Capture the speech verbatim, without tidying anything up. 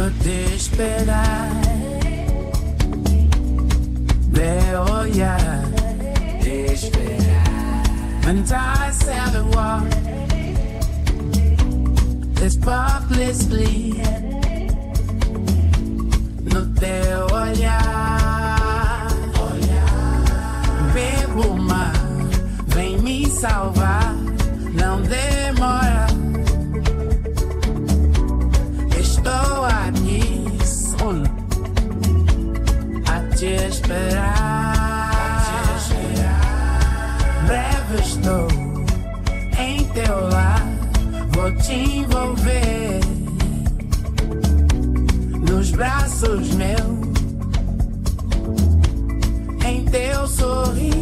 Vou te esperar, de olhar, te esperar. And I said and walk this publicly no teu olhar, olhar. Bebo o mar, vem me salvar, não demora. Estou aqui, solo, a te esperar, a te esperar. Breve estou em teu lar, vou te envolver nos braços meus, em teu sorriso.